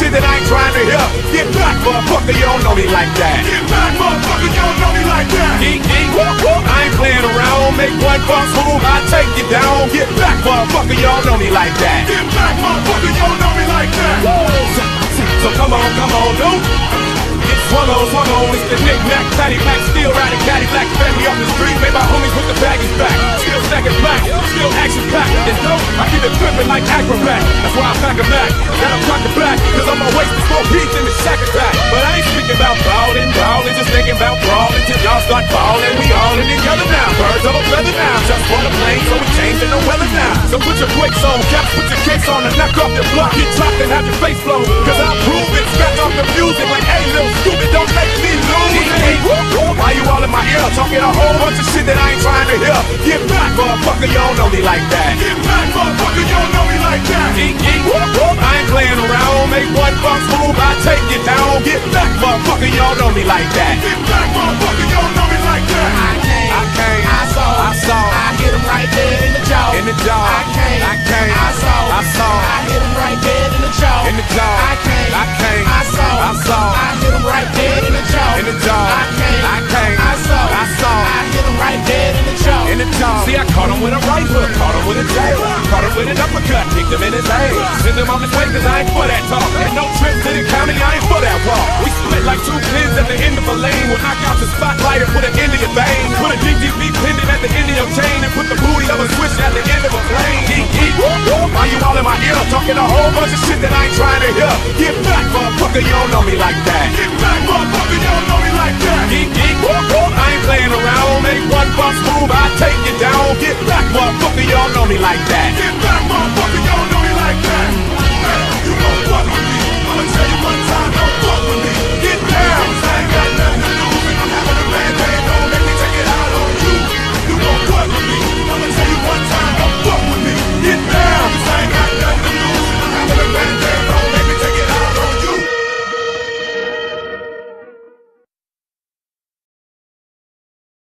shit that I ain't trying to hear. Get back, motherfucker, you don't know me like that. Get back, motherfucker, you don't know me like that. Geek, geek, whoop, whoop. I ain't playing around. Make one false move, I take you down. Get back, motherfucker, you don't know me like that. Get back, motherfucker, you don't know me like that. So come on, dude. Get swung on, it's the knick-knack, patty-pack, still riding Cadillac, family up the street, made my homies with the baggies back. Still stacking black, still action-packed. It's dope, I keep it flipping like acrobat. That's why I pack a back, then I'm talking back, cause on my waist is 4 piece in the shack attack. But I ain't speaking about ballin', just thinking about brawling till y'all start falling. We all in together now, birds of a feather now. Just for the plane, so we changing the weather now. So put your brakes on, caps, put your case on, and knock off your block. Get chopped and have your face blown, cause I prove it. Scratch off the music like, hey, little stupid, don't make me lose. Why you all in my ear, talking a whole bunch of shit that I ain't trying to hear? Get back, motherfucker, you don't know me like that. Get back, motherfucker, you don't know me like that. Geek, geek, whoop, whoop. I ain't playing around, make one false move, I take you down. Get back, motherfucker, you don't know me like that. Get back, motherfucker, you don't know me like that. I came, I saw, I hit him right there in the jaw. In the jaw, I came, I saw, I hit him right there in the jaw. In the jaw, I came, I saw, I hit him right there in the jaw. In the jaw, I came, I saw, I hit him right there in the jaw. In the jaw. See, I caught him with a right hook, caught him with a jab, caught him with an uppercut, kicked him in his ass. Send him on his way, cause I ain't for that talk. Ain't no trips to the county, I ain't for that walk. We split like 2 pins at the end of a lane. We'll knock out the spotlight and put an end to your vein. Put a DGB pendant at the end of your chain and put the booty of a switch at the end of a plane. Geek, geek, whoop, whoop. Why you all in my ear talking a whole bunch of shit that I ain't trying to hear? Get back, motherfucker, you don't know me like that. Get back, motherfucker, you don't know me like that. Geek, geek, whoop, whoop. I ain't playing around, make one